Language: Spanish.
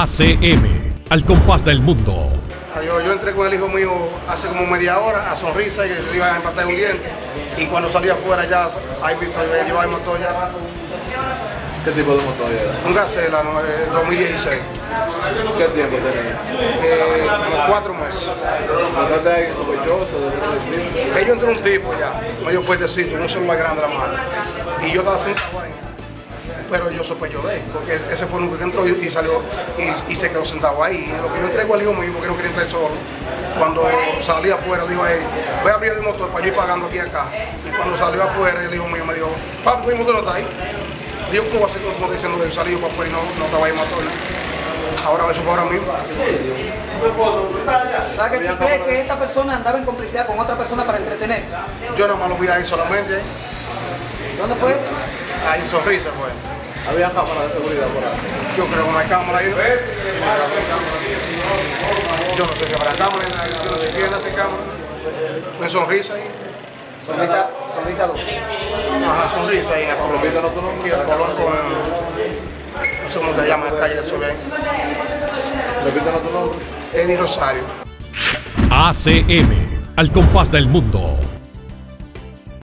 ACM, al compás del mundo. Yo entré con el hijo mío hace como media hora a Sonrisa y que se iba a empatar un diente. Y cuando salí afuera ya, ahí se llevaba el motor ya. ¿Qué tipo de motor era? Un Gacela 2016. ¿Qué tiempo tenía? Como 4 meses. ¿Entonces alguien sospechoso de Ellos entró un tipo ya, medio fuertecito, un celular grande la mano. Y yo estaba sentado ahí. Pero yo sospecho de él, porque ese fue el único que entró y salió y se quedó sentado ahí. Y lo que yo entrego al hijo mío, porque no quería entrar solo, cuando salí afuera, dijo a él, voy a abrir el motor para yo ir pagando aquí acá. Y cuando salió afuera, el hijo mío me dijo, papi, mi motor no está ahí. Digo, ¿cómo va a ser? Como diciendo, yo salí para afuera y no estaba ahí el motor. Ahora eso fue ahora mismo. O sea, que tú crees que esta persona andaba en complicidad con otra persona para entretener. Yo nada más lo vi ahí solamente. ¿Dónde fue? Ahí en Sonrisa fue. ¿Había cámaras de seguridad por ahí? Yo creo que no hay cámara ahí. Yo no sé si habrá cámara, yo no sé quién hace cámara. Fue en Sonrisa ahí. Sonrisa 2. Ajá, Sonrisa ahí en la Colón. Y el Colón con, no sé cómo te llama, la calle de Soleil. Repítanos tu nombre. Eddie Rosario. ACM, al compás del mundo.